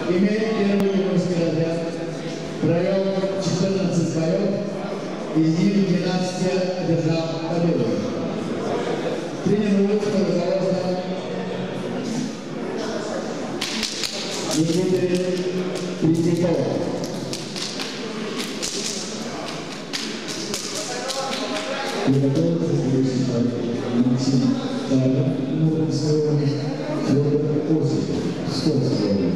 имеет первый юношеский разряд, провел 14 боев, из них 12 одержал победу. Тренирует под руководством Никиты Третьякова. Приготовился следующий парень Максим Таров, номер своего Федор Осипов, Скотского.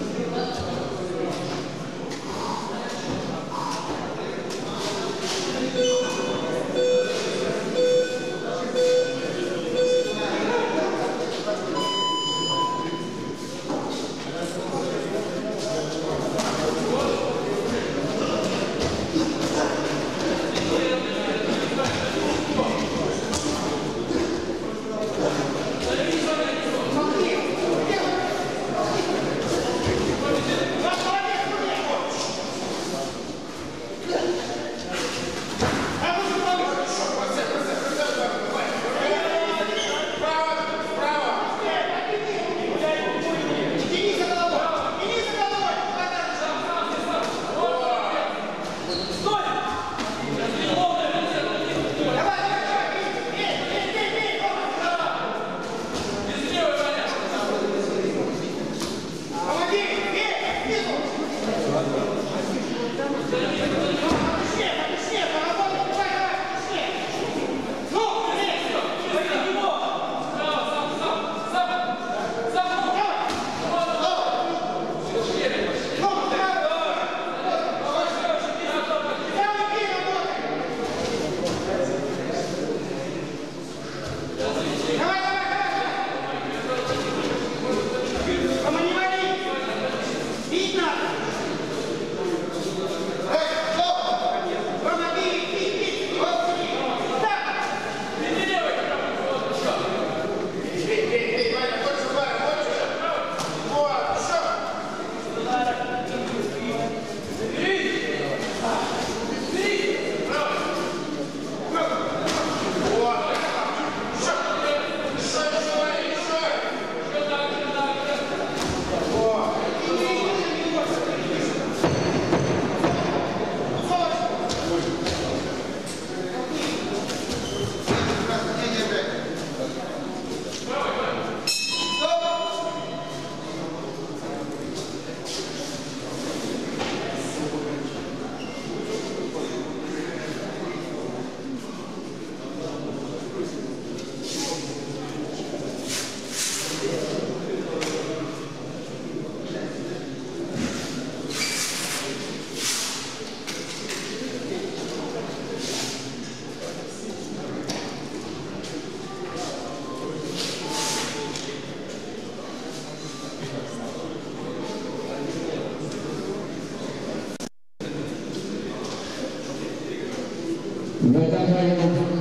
В этом бою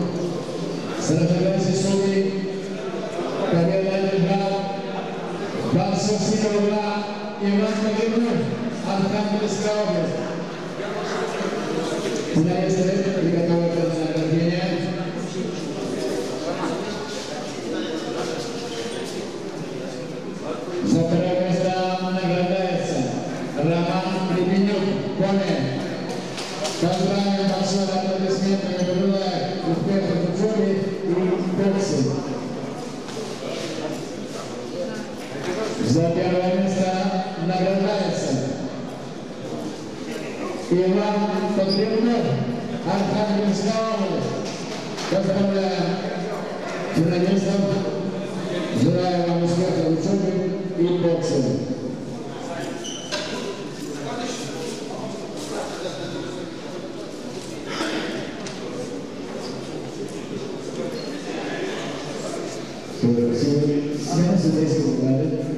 сражался судей, победа одержал Барсовский угла Иван Погребнов, Архангельская область. Финалисты приготовы к награждению. За второе место награждается Роман Лебенюк, Коми. Поздравляем большое аплодисментами, пожелаем успехов в учебе и боксе. За первое место награждается Иван Погребнов, Архангельская область. Поздравляем финалистов, желаю вам успеха в учебе и боксе. Сегодня смена судейского уклада.